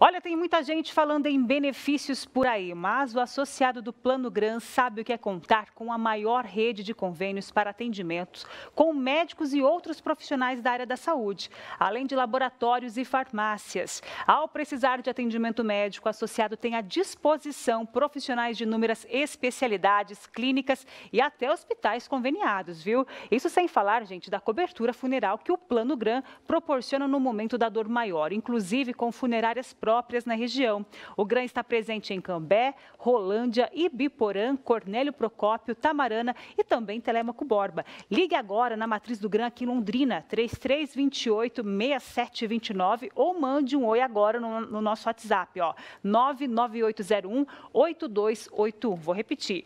Olha, tem muita gente falando em benefícios por aí, mas o associado do Plano Gran sabe o que é contar com a maior rede de convênios para atendimentos com médicos e outros profissionais da área da saúde, além de laboratórios e farmácias. Ao precisar de atendimento médico, o associado tem à disposição profissionais de inúmeras especialidades, clínicas e até hospitais conveniados, viu? Isso sem falar, gente, da cobertura funeral que o Plano Gran proporciona no momento da dor maior, inclusive com funerárias próprias na região. O Gran está presente em Cambé, Rolândia, Ibiporã, Cornélio Procópio, Tamarana e também Telêmaco Borba. Ligue agora na matriz do Gran aqui em Londrina, 3328-6729 ou mande um oi agora no nosso WhatsApp, ó, 99801-8281. Vou repetir,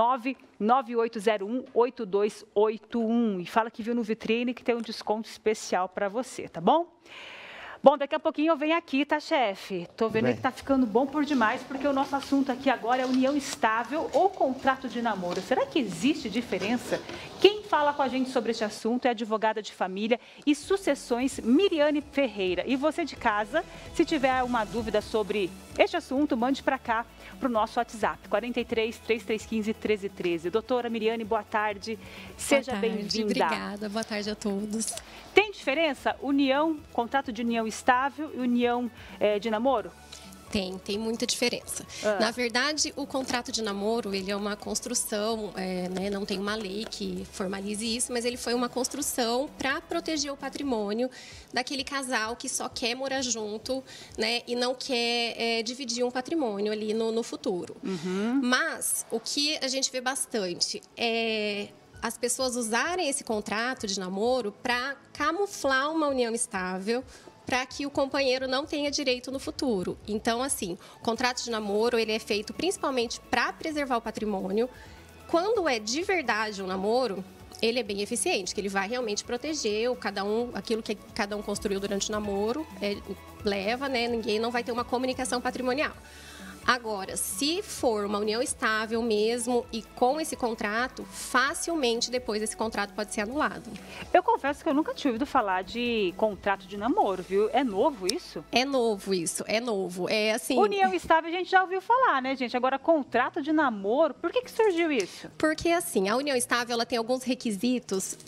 99801-8281 e fala que viu no Vitrine que tem um desconto especial para você, tá bom? Bom, daqui a pouquinho eu venho aqui, tá, chefe? Tô vendo que tá ficando bom por demais, porque o nosso assunto aqui agora é união estável ou contrato de namoro. Será que existe diferença? Quem fala com a gente sobre este assunto é a advogada de família e sucessões Miriane Ferreira. E você de casa, se tiver uma dúvida sobre este assunto, mande para cá, para o nosso WhatsApp, 43-3315-1313. Doutora Miriane, boa tarde. Seja bem-vinda. Obrigada, boa tarde a todos. Tem diferença união, contrato de união estável e união de namoro? Tem muita diferença. Na verdade, o contrato de namoro, ele é uma construção, né, não tem uma lei que formalize isso, mas ele foi uma construção para proteger o patrimônio daquele casal que só quer morar junto, né, e não quer dividir um patrimônio ali no futuro. Mas o que a gente vê bastante é as pessoas usarem esse contrato de namoro para camuflar uma união estável, para que o companheiro não tenha direito no futuro. Então, assim, o contrato de namoro, ele é feito principalmente para preservar o patrimônio. Quando é de verdade um namoro, ele é bem eficiente, que ele vai realmente proteger aquilo que cada um construiu durante o namoro, leva, né? Ninguém não vai ter uma comunicação patrimonial. Agora, se for uma união estável mesmo e com esse contrato, facilmente depois esse contrato pode ser anulado. Eu confesso que eu nunca tinha ouvido falar de contrato de namoro, viu? É novo isso? É novo isso, é novo. É assim. União estável a gente já ouviu falar, né, gente? Agora, contrato de namoro, por que surgiu isso? Porque assim, a união estável ela tem alguns requisitos.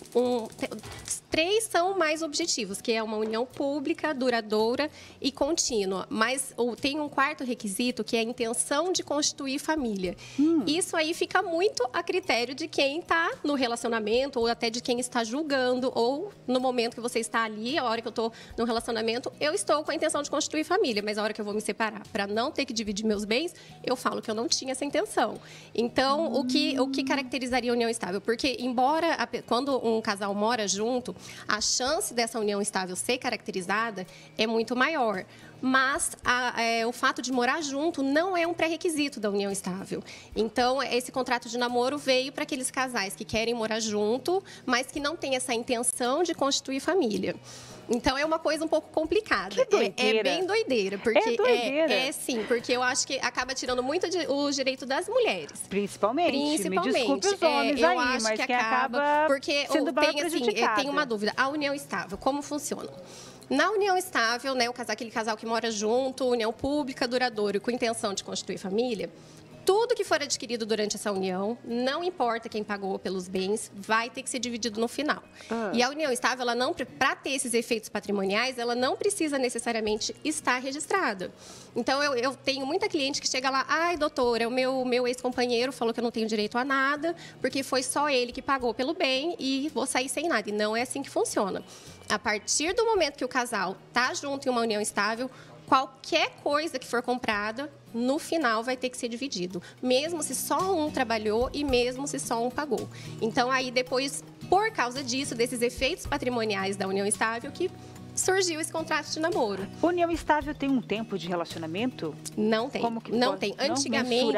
3 são mais objetivos, que é uma união pública, duradoura e contínua. Mas tem um quarto requisito, que é a intenção de constituir família. Isso aí fica muito a critério de quem está no relacionamento ou até de quem está julgando ou no momento que você está ali, a hora que eu estou no relacionamento, eu estou com a intenção de constituir família, mas a hora que eu vou me separar para não ter que dividir meus bens, eu falo que eu não tinha essa intenção. Então, o que caracterizaria a união estável? Porque, embora quando um casal mora junto, a chance dessa união estável ser caracterizada é muito maior. Mas o fato de morar junto não é um pré-requisito da união estável. Então, esse contrato de namoro veio para aqueles casais que querem morar junto, mas que não têm essa intenção de constituir família. Então, é uma coisa um pouco complicada. Que doideira. É bem doideira. Porque é doideira. Sim, porque eu acho que acaba tirando muito o direito das mulheres. Principalmente. Me desculpe os homens eu aí, acho mas que quem acaba porque sendo tem uma dúvida. A união estável, como funciona? Na união estável, né, aquele casal que mora junto, união pública, duradoura e com intenção de constituir família, tudo que for adquirido durante essa união, não importa quem pagou pelos bens, vai ter que ser dividido no final. E a união estável, para ter esses efeitos patrimoniais, ela não precisa necessariamente estar registrada. Então, eu tenho muita cliente que chega lá, ai, doutora, o meu ex-companheiro falou que eu não tenho direito a nada, porque foi só ele que pagou pelo bem e vou sair sem nada. E não é assim que funciona. A partir do momento que o casal está junto em uma união estável, qualquer coisa que for comprada, no final vai ter que ser dividido. Mesmo se só um trabalhou e mesmo se só um pagou. Então, aí depois, por causa disso, desses efeitos patrimoniais da união estável, que surgiu esse contrato de namoro. União estável tem um tempo de relacionamento? Não tem. Como que não pode tem. Antigamente,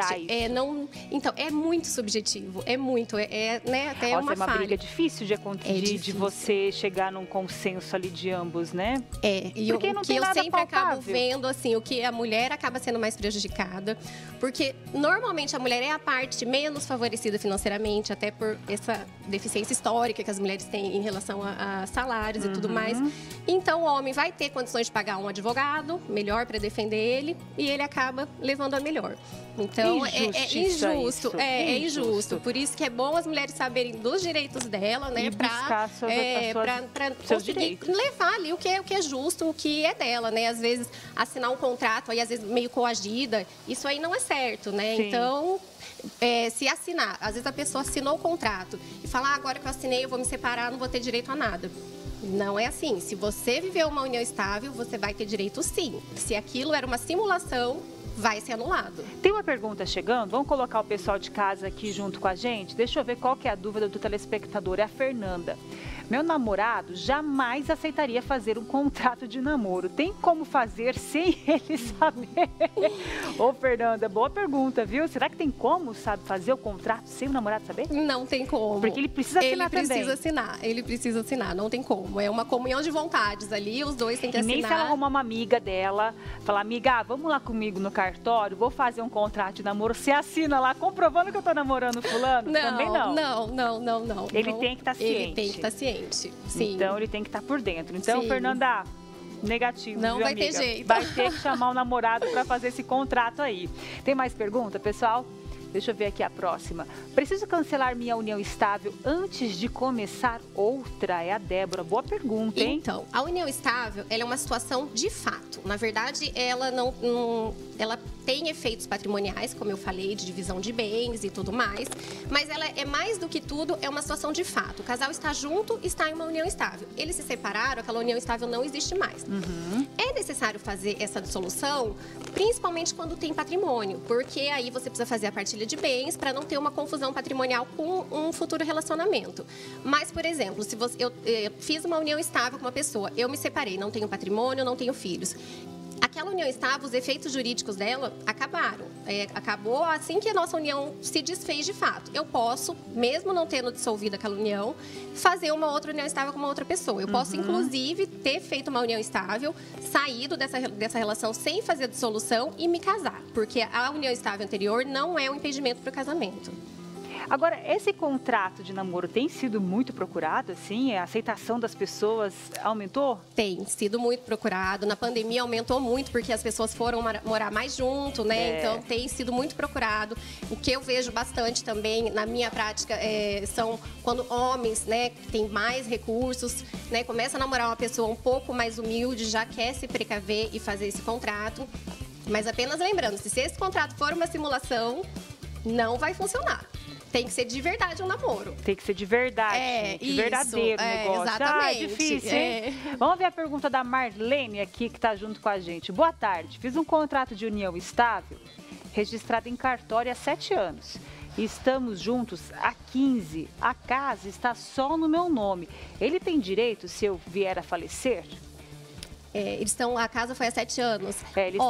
então, é muito subjetivo. É muito, né, até Nossa, uma falha. É uma briga difícil de você chegar num consenso ali de ambos, né? E porque não tem eu nada sempre palpável. acabo vendo, assim, o que a mulher acaba sendo mais prejudicada, porque normalmente a mulher é a parte menos favorecida financeiramente, até por essa deficiência histórica que as mulheres têm em relação a salários e tudo mais. Então, Então, o homem vai ter condições de pagar um advogado melhor para defender ele e ele acaba levando a melhor. Então, é injusto. Por isso que é bom as mulheres saberem dos direitos dela, né? Para conseguir levar ali o que é justo, o que é dela, né? Às vezes, assinar um contrato, aí às vezes meio coagida, isso aí não é certo, né? Sim. Então, se assinar, às vezes a pessoa assinou o contrato e fala, agora que eu assinei, eu vou me separar, não vou ter direito a nada. Não é assim. Se você viveu uma união estável, você vai ter direito sim. Se aquilo era uma simulação, vai ser anulado. Tem uma pergunta chegando, vamos colocar o pessoal de casa aqui junto com a gente. Deixa eu ver qual que é a dúvida do telespectador, é a Fernanda. Meu namorado jamais aceitaria fazer um contrato de namoro. Tem como fazer sem ele saber? Ô, Fernanda, boa pergunta, viu? Será que tem como, sabe, fazer o contrato sem o namorado saber? Não tem como. Porque ele precisa assinar também. Ele precisa assinar, não tem como. É uma comunhão de vontades ali, os dois têm que assinar. E nem se ela arrumar uma amiga dela, falar, amiga, vamos lá comigo no cartório, vou fazer um contrato de namoro, você assina lá, comprovando que eu tô namorando fulano? Não, também não. Não. Ele tem que estar ciente. Ele tem que estar ciente. Sim. Então, ele tem que estar por dentro. Então, sim. Fernanda, negativo, não viu, vai amiga? ter jeito. Vai ter que chamar o namorado para fazer esse contrato aí. Tem mais pergunta, pessoal? Deixa eu ver aqui a próxima. Preciso cancelar minha união estável antes de começar outra? É a Débora. Boa pergunta, hein? Então, a união estável, ela é uma situação de fato. Na verdade, ela ela tem efeitos patrimoniais, como eu falei, de divisão de bens e tudo mais, mas ela é mais do que tudo, é uma situação de fato. O casal está junto, está em uma união estável. Eles se separaram, aquela união estável não existe mais. É necessário fazer essa dissolução, principalmente quando tem patrimônio, porque aí você precisa fazer a partilha de bens para não ter uma confusão patrimonial com um futuro relacionamento. Mas, por exemplo, se eu fiz uma união estável com uma pessoa, eu me separei, não tenho patrimônio, não tenho filhos. Aquela união estável, os efeitos jurídicos dela acabaram. Acabou assim que a nossa união se desfez de fato. Eu posso, mesmo não tendo dissolvido aquela união, fazer uma outra união estável com uma outra pessoa. Eu posso, inclusive, ter feito uma união estável, saído dessa relação sem fazer a dissolução e me casar. Porque a união estável anterior não é um impedimento para o casamento. Agora, esse contrato de namoro tem sido muito procurado, assim? A aceitação das pessoas aumentou? Tem sido muito procurado. Na pandemia aumentou muito, porque as pessoas foram morar mais junto, né? Então, tem sido muito procurado. O que eu vejo bastante também, na minha prática, são quando homens, né, que têm mais recursos, né, começam a namorar uma pessoa um pouco mais humilde, já quer se precaver e fazer esse contrato. Mas apenas lembrando, se esse contrato for uma simulação, não vai funcionar. Tem que ser de verdade um namoro. Tem que ser de verdade, de verdadeiro negócio. Exatamente. É difícil, hein? Vamos ver a pergunta da Marlene aqui, que está junto com a gente. Boa tarde. Fiz um contrato de união estável, registrado em cartório há 7 anos. Estamos juntos há 15. A casa está só no meu nome. Ele tem direito se eu vier a falecer? A casa foi há 7 anos. Eles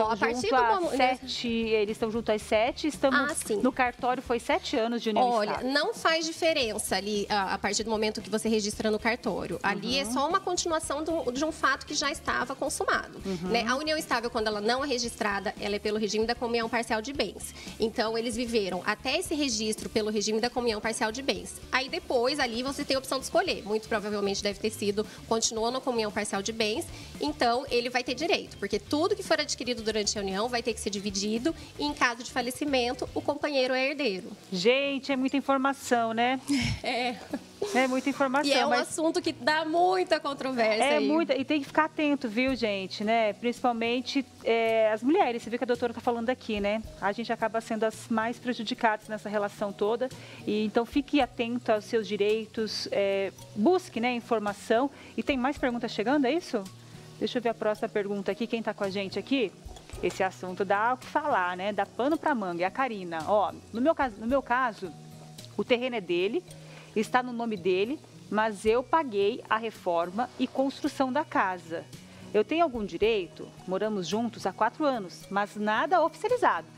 estão juntos há 7, estamos no cartório, foi 7 anos de união estável. Olha, não faz diferença ali a partir do momento que você registra no cartório. Ali é só uma continuação de um fato que já estava consumado. Né? A união estável, quando ela não é registrada, ela é pelo regime da comunhão parcial de bens. Então, eles viveram até esse registro pelo regime da comunhão parcial de bens. Aí, depois, ali você tem a opção de escolher. Muito provavelmente deve ter sido, continuou na comunhão parcial de bens. Então, ele vai ter direito, porque tudo que for adquirido durante a união vai ter que ser dividido e, em caso de falecimento, o companheiro é herdeiro. Gente, é muita informação, né? É muita informação. E é um assunto que dá muita controvérsia. E tem que ficar atento, viu, gente, né? Principalmente as mulheres. Você vê que a doutora está falando aqui, né? A gente acaba sendo as mais prejudicadas nessa relação toda. E então fique atento aos seus direitos, busque, né, informação. E tem mais perguntas chegando, é isso? Deixa eu ver a próxima pergunta aqui. Quem está com a gente aqui? Esse assunto dá o que falar, né? Dá pano para manga. É a Karina. Ó, no meu caso, o terreno é dele, está no nome dele, mas eu paguei a reforma e construção da casa. Eu tenho algum direito? Moramos juntos há 4 anos, mas nada oficializado.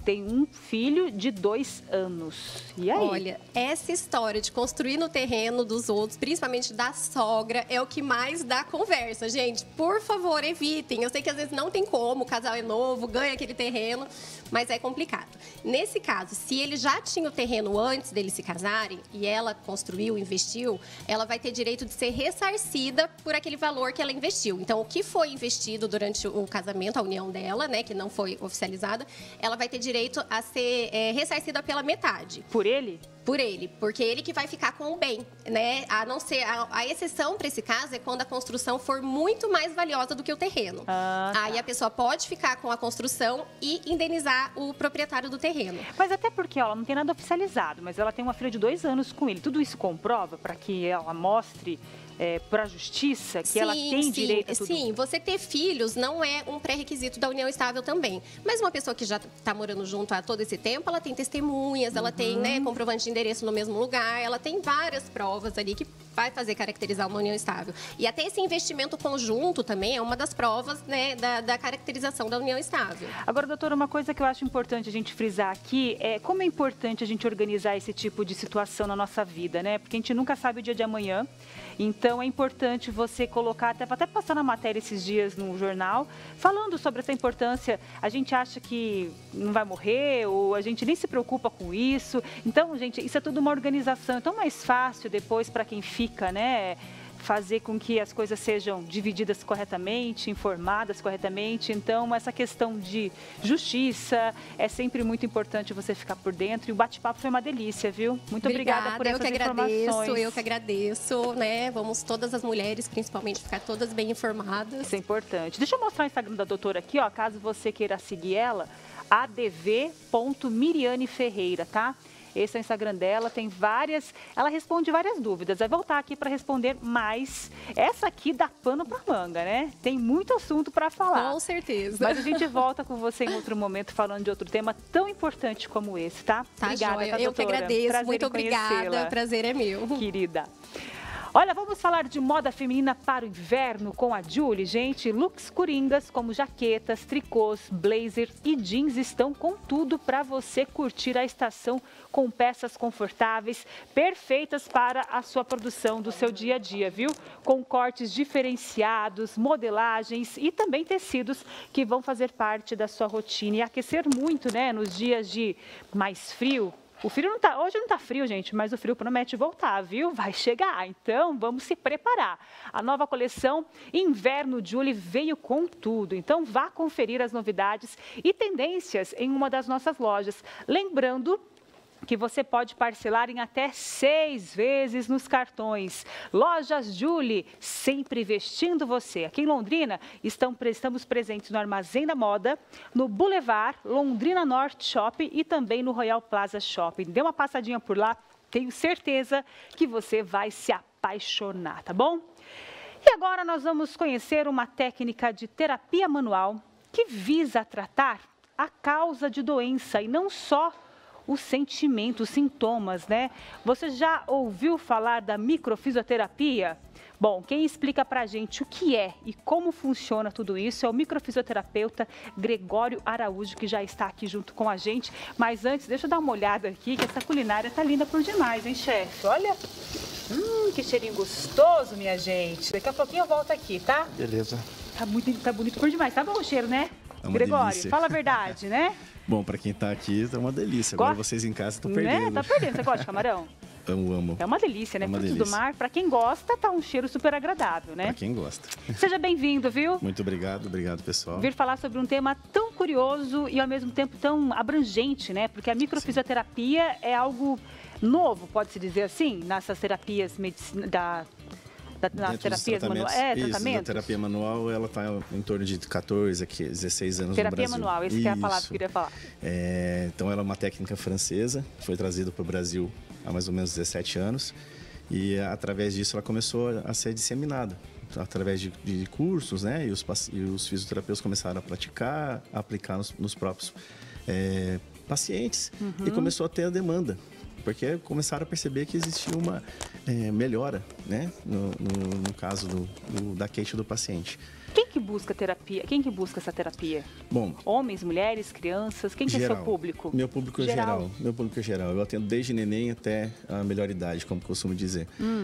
tem um filho de 2 anos. E aí? Olha, essa história de construir no terreno dos outros, principalmente da sogra, é o que mais dá conversa. Gente, por favor, evitem. Eu sei que às vezes não tem como, o casal é novo, ganha aquele terreno, mas é complicado. Nesse caso, se ele já tinha o terreno antes deles se casarem e ela construiu, investiu, ela vai ter direito de ser ressarcida por aquele valor que ela investiu. Então, o que foi investido durante o casamento, a união dela, né, que não foi oficializada, ela vai ter direito a ser ressarcida pela metade. Por ele? Por ele, porque ele que vai ficar com o bem, né? A não ser a exceção para esse caso é quando a construção for muito mais valiosa do que o terreno. Tá. Aí a pessoa pode ficar com a construção e indenizar o proprietário do terreno. Mas até porque ela não tem nada oficializado, mas ela tem uma filha de 2 anos com ele. Tudo isso comprova para que ela mostre para a justiça que ela tem direito a tudo? Sim, você ter filhos não é um pré-requisito da união estável também. Mas uma pessoa que já está morando junto há todo esse tempo, ela tem testemunhas, ela tem, né, comprovante de endereço no mesmo lugar, ela tem várias provas ali que vai fazer caracterizar uma união estável. E até esse investimento conjunto também é uma das provas, né, da caracterização da união estável. Agora, doutora, uma coisa que eu acho importante a gente frisar aqui é como é importante a gente organizar esse tipo de situação na nossa vida, né? Porque a gente nunca sabe o dia de amanhã. Então, é importante você colocar, até passar na matéria esses dias no jornal, falando sobre essa importância. A gente acha que não vai morrer, ou a gente nem se preocupa com isso. Então, gente, isso é tudo uma organização. É tão mais fácil depois para quem fica, né? Fazer com que as coisas sejam divididas corretamente, informadas corretamente. Então, essa questão de justiça é sempre muito importante você ficar por dentro. E o bate-papo foi uma delícia, viu? Muito obrigada por essas informações. Eu que agradeço, né? Vamos todas as mulheres, principalmente, ficar todas bem informadas. Isso é importante. Deixa eu mostrar o Instagram da doutora aqui, ó, caso você queira seguir ela, adv.miriane Ferreira, tá? Esse é o Instagram dela, tem várias... Ela responde várias dúvidas. Vai voltar aqui para responder mais. Essa aqui dá pano para manga, né? Tem muito assunto para falar. Com certeza. Mas a gente volta com você em outro momento falando de outro tema tão importante como esse, tá? Tá, obrigada, joia. Tá, eu que agradeço. Prazer muito obrigada. O prazer é meu. Querida. Olha, vamos falar de moda feminina para o inverno com a Julie, gente. Looks coringas como jaquetas, tricôs, blazer e jeans estão com tudo para você curtir a estação com peças confortáveis, perfeitas para a sua produção do seu dia a dia, viu? Com cortes diferenciados, modelagens e também tecidos que vão fazer parte da sua rotina e aquecer muito, né, nos dias de mais frio. O frio não tá, hoje não tá frio, gente, mas o frio promete voltar, viu? Vai chegar, então vamos se preparar. A nova coleção Inverno Julie veio com tudo, então vá conferir as novidades e tendências em uma das nossas lojas. Lembrando que você pode parcelar em até 6 vezes nos cartões. Lojas Julie, sempre vestindo você. Aqui em Londrina, estamos presentes no Armazém da Moda, no Boulevard, Londrina Norte Shopping e também no Royal Plaza Shopping. Dê uma passadinha por lá, tenho certeza que você vai se apaixonar, tá bom? E agora nós vamos conhecer uma técnica de terapia manual que visa tratar a causa de doença e não só os sentimentos, os sintomas, né? Você já ouviu falar da microfisioterapia? Bom, quem explica pra gente o que é e como funciona tudo isso é o microfisioterapeuta Gregório Araújo, que já está aqui junto com a gente. Mas antes, deixa eu dar uma olhada aqui, que essa culinária tá linda por demais, hein, chefe? Olha, que cheirinho gostoso, minha gente. Daqui a pouquinho eu volto aqui, tá? Beleza. Tá bonito por demais. Tá bom o cheiro, né? É uma Gregório, delícia. fala a verdade, né? Bom, pra quem tá aqui, tá uma delícia. Agora vocês em casa estão perdendo. Né? Tá perdendo. Você gosta de camarão? Amo. É uma delícia, né? É uma Frutos delícia. do mar. Pra quem gosta, tá um cheiro super agradável, né? Pra quem gosta. Seja bem-vindo, viu? Muito obrigado, pessoal. Vir falar sobre um tema tão curioso e ao mesmo tempo tão abrangente, né? Porque a microfisioterapia é algo novo, pode-se dizer assim, nessas terapias nas terapias manuais. A terapia manual, ela está em torno de 14 a 16 anos terapia no Brasil. Manual, essa que é a palavra que eu queria falar. Então, ela é uma técnica francesa, foi trazida para o Brasil há mais ou menos 17 anos. E, através disso, ela começou a ser disseminada. Através de cursos, né? E os fisioterapeutas começaram a praticar, a aplicar nos próprios pacientes. E começou a ter a demanda. Porque começaram a perceber que existia uma melhora, né? No caso da queixa do paciente. Quem que busca terapia? Quem que busca essa terapia? Bom, homens, mulheres, crianças? Quem que é seu público? Meu público é geral. Meu público é geral. Eu atendo desde neném até a melhor idade, como costumo dizer.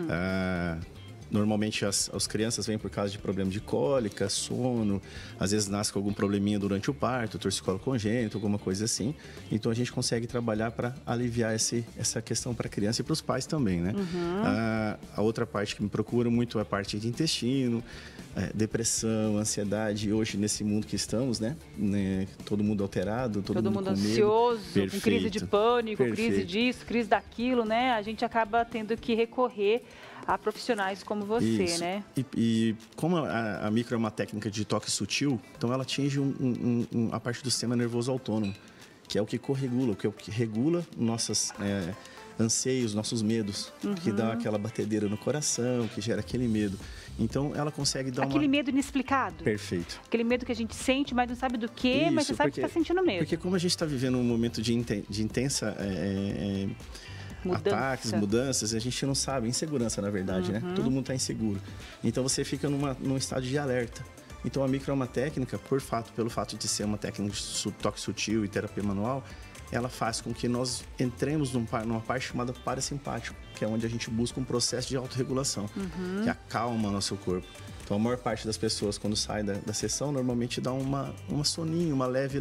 Normalmente as crianças vêm por causa de problema de cólica, sono, às vezes nasce com algum probleminha durante o parto, torcicolo congênito, alguma coisa assim. Então a gente consegue trabalhar para aliviar essa questão para a criança e para os pais também, né? A outra parte que me procura muito é a parte de intestino, depressão, ansiedade. Hoje, nesse mundo que estamos, né? Todo mundo alterado, todo mundo ansioso, com crise de pânico, Perfeito. Crise disso, crise daquilo, né? A gente acaba tendo que recorrer a profissionais como você, Isso. né? E como a micro é uma técnica de toque sutil, então ela atinge a parte do sistema nervoso autônomo, que é o que corregula, que é o que regula nossos anseios, nossos medos, que dá aquela batedeira no coração, que gera aquele medo. Então, ela consegue dar aquele medo inexplicado. Perfeito. Aquele medo que a gente sente, mas não sabe do quê, mas você sabe que está sentindo medo. Porque como a gente está vivendo um momento de intensa... ataques, mudanças, a gente não sabe, insegurança na verdade, né? Todo mundo está inseguro. Então você fica num estado de alerta. Então a micro é uma técnica, pelo fato de ser uma técnica de toque sutil e terapia manual, ela faz com que nós entremos numa parte chamada parasimpático, que é onde a gente busca um processo de autorregulação, que acalma o nosso corpo. Então, a maior parte das pessoas, quando sai da sessão, normalmente dá uma soninho, uma leve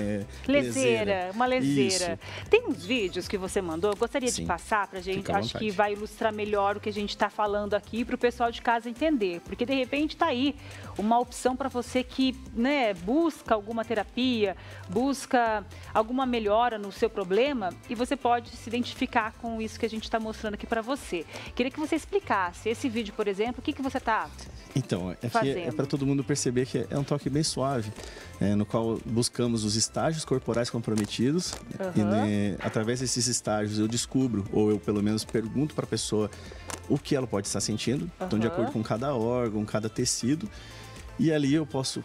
leseira. Uma leseira. Isso. Tem uns vídeos que você mandou, eu gostaria de passar pra gente. Fica à Acho vontade. que vai ilustrar melhor o que a gente está falando aqui para o pessoal de casa entender. Porque, de repente, está aí uma opção para você que, né, busca alguma terapia, busca alguma melhora no seu problema e você pode se identificar com isso que a gente está mostrando aqui para você. Queria que você explicasse esse vídeo, por exemplo, o que você está... Então, é para todo mundo perceber que é um toque bem suave, no qual buscamos os estágios corporais comprometidos e através desses estágios eu descubro, ou eu pelo menos pergunto para a pessoa o que ela pode estar sentindo, então de acordo com cada órgão, cada tecido, e ali eu posso,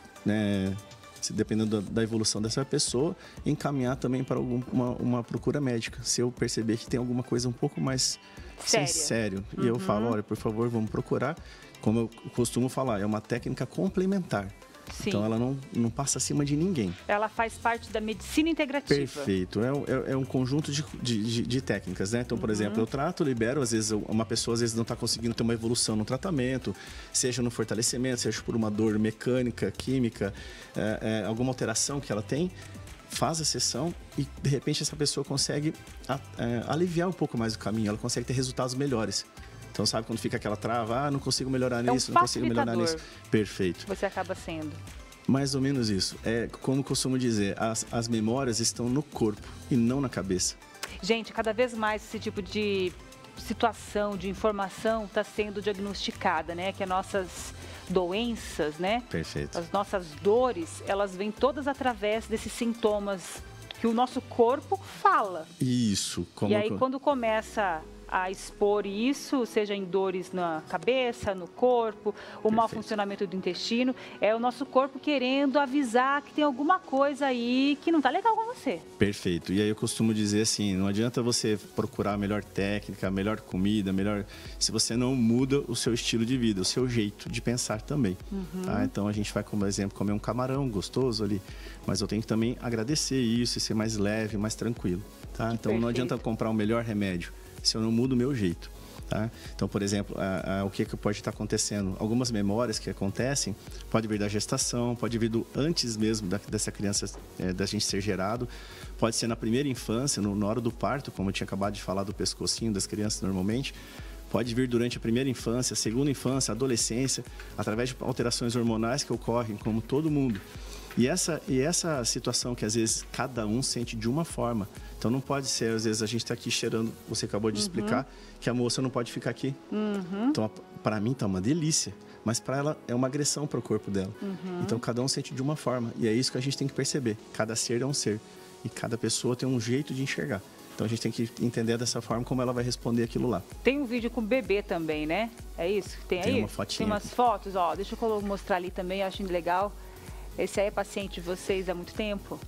dependendo da evolução dessa pessoa, encaminhar também para uma procura médica, se eu perceber que tem alguma coisa um pouco mais sério. E eu falo, olha, por favor, vamos procurar. Como eu costumo falar, é uma técnica complementar. Sim. Então, ela não passa acima de ninguém. Ela faz parte da medicina integrativa. Perfeito. É um conjunto de técnicas, né? Então, por exemplo, eu trato, libero, às vezes uma pessoa às vezes não está conseguindo ter uma evolução no tratamento, seja no fortalecimento, seja por uma dor mecânica, química, alguma alteração que ela tem, faz a sessão e, de repente, essa pessoa consegue aliviar um pouco mais o caminho, ela consegue ter resultados melhores. Então, sabe quando fica aquela trava? Não consigo melhorar nisso, não consigo melhorar nisso. Perfeito. Você acaba sendo. Mais ou menos isso. Como costumo dizer, as memórias estão no corpo e não na cabeça. Gente, cada vez mais esse tipo de situação, de informação está sendo diagnosticada, né? Que as nossas doenças, né? Perfeito. As nossas dores, elas vêm todas através desses sintomas que o nosso corpo fala. Isso. E aí, quando começa a expor isso, seja em dores na cabeça, no corpo, o mau funcionamento do intestino, é o nosso corpo querendo avisar que tem alguma coisa aí que não tá legal com você. Perfeito. E aí eu costumo dizer assim, não adianta você procurar a melhor técnica, a melhor comida, se você não muda o seu estilo de vida, o seu jeito de pensar também. Tá? Então a gente vai, como exemplo, comer um camarão gostoso ali, mas eu tenho que também agradecer isso e ser mais leve, mais tranquilo. Tá? Então não adianta comprar o melhor remédio se eu não mudo o meu jeito. Tá? Então, por exemplo, o que pode estar acontecendo? Algumas memórias que acontecem, pode vir da gestação, pode vir antes mesmo dessa criança, da gente ser gerado, pode ser na primeira infância, na hora do parto, como eu tinha acabado de falar do pescocinho das crianças normalmente, pode vir durante a primeira infância, a segunda infância, a adolescência, através de alterações hormonais que ocorrem, como todo mundo. E essa situação que às vezes cada um sente de uma forma. Então não pode ser, às vezes a gente está aqui cheirando, você acabou de explicar, que a moça não pode ficar aqui. Então para mim tá uma delícia, mas para ela é uma agressão para o corpo dela. Então cada um sente de uma forma e é isso que a gente tem que perceber. Cada ser é um ser e cada pessoa tem um jeito de enxergar. Então a gente tem que entender dessa forma como ela vai responder aquilo lá. Tem um vídeo com o bebê também, né? É isso? Tem aí? Tem uma fotinha. Tem umas fotos, ó. Deixa eu mostrar ali também, eu acho legal. Esse aí é paciente de vocês há muito tempo?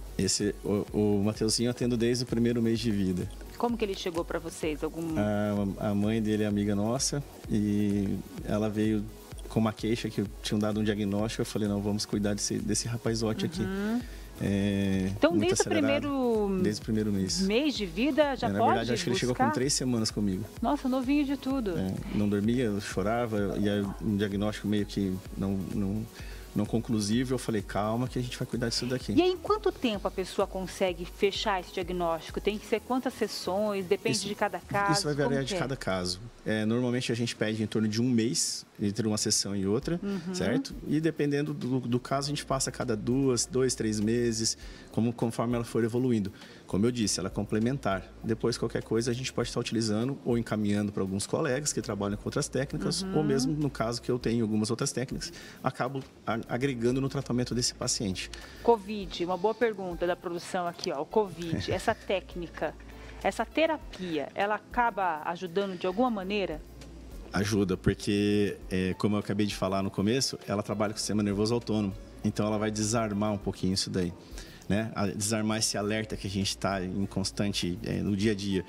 O Mateuzinho eu atendo desde o primeiro mês de vida. Como que ele chegou para vocês? A mãe dele é amiga nossa e ela veio com uma queixa que tinham dado um diagnóstico, eu falei, não, vamos cuidar desse rapazote aqui. Então, desde o primeiro mês de vida, já pode Na verdade, acho que ele buscar? chegou com 3 semanas comigo. Nossa, novinho de tudo. Não dormia, chorava, e aí um diagnóstico meio que não conclusivo. Eu falei, calma que a gente vai cuidar disso daqui. E aí, em quanto tempo a pessoa consegue fechar esse diagnóstico? Tem que ser quantas sessões? Depende de cada caso? Isso vai variar de cada caso. Normalmente a gente pede em torno de 1 mês entre uma sessão e outra, certo? E dependendo do caso, a gente passa a cada 2, 3 meses, conforme ela for evoluindo. Como eu disse, ela é complementar. Depois, qualquer coisa, a gente pode estar utilizando ou encaminhando para alguns colegas que trabalham com outras técnicas, ou mesmo, no caso que eu tenho algumas outras técnicas, acabo agregando no tratamento desse paciente. Covid, uma boa pergunta da produção aqui, ó. O Covid, essa técnica, essa terapia, ela acaba ajudando de alguma maneira? Ajuda, porque, como eu acabei de falar no começo, ela trabalha com o sistema nervoso autônomo. Então, ela vai desarmar um pouquinho isso daí. Né? Desarmar esse alerta que a gente está em constante no dia a dia.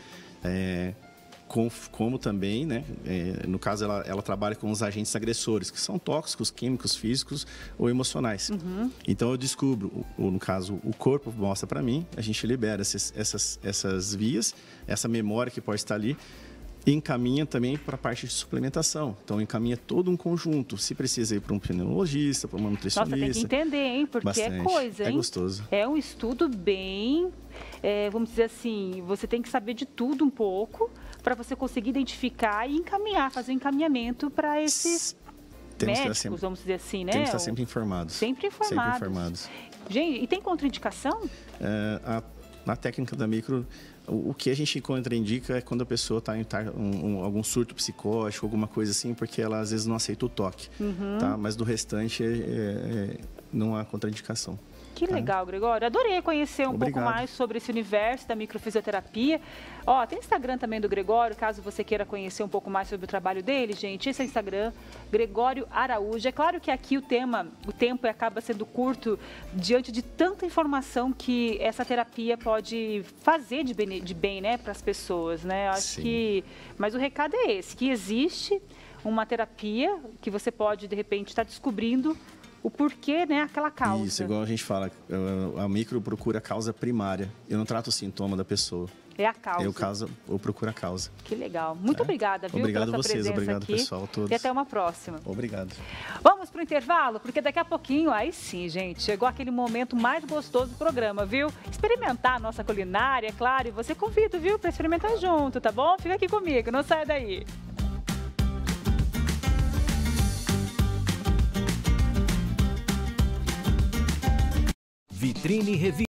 Como também, né? No caso, ela trabalha com os agentes agressores, que são tóxicos, químicos, físicos ou emocionais. Então, eu descubro, ou no caso, o corpo mostra para mim, a gente libera essas vias, essa memória que pode estar ali, e encaminha também para a parte de suplementação. Então, encaminha todo um conjunto. Se precisa ir para um pneumologista, para uma nutricionista. Nossa, tem que entender, hein? Porque bastante. É coisa, hein? É gostoso. É um estudo bem, vamos dizer assim, você tem que saber de tudo um pouco para você conseguir identificar e encaminhar, fazer encaminhamento para esses médicos, vamos dizer assim, né? Temos que estar sempre informados. Sempre informados. Gente, e tem contraindicação? Na técnica da micro, o que a gente contraindica é quando a pessoa está em algum surto psicótico, alguma coisa assim, porque ela às vezes não aceita o toque, tá? Mas do restante não há contraindicação. Que legal, Gregório. Adorei conhecer um pouco mais sobre esse universo da microfisioterapia. Ó, tem Instagram também do Gregório, caso você queira conhecer um pouco mais sobre o trabalho dele, gente. Esse é o Instagram, Gregório Araújo. É claro que aqui o tempo acaba sendo curto diante de tanta informação que essa terapia pode fazer de bem, né, para as pessoas, né? Eu acho que... Mas o recado é esse, que existe uma terapia que você pode, de repente, estar descobrindo o porquê, né, aquela causa. Isso, igual a gente fala, a micro procura a causa primária. Eu não trato o sintoma da pessoa. É a causa. Eu procuro a causa. Que legal. Muito obrigada, viu, obrigado pela sua vocês, presença obrigado aqui. Pessoal, todos. E até uma próxima. Obrigado. Vamos para o intervalo, porque daqui a pouquinho, aí sim, gente, chegou aquele momento mais gostoso do programa, viu? Experimentar a nossa culinária, é claro, e você convido, viu, para experimentar junto, tá bom? Fica aqui comigo, não saia daí. Vitrine Revista.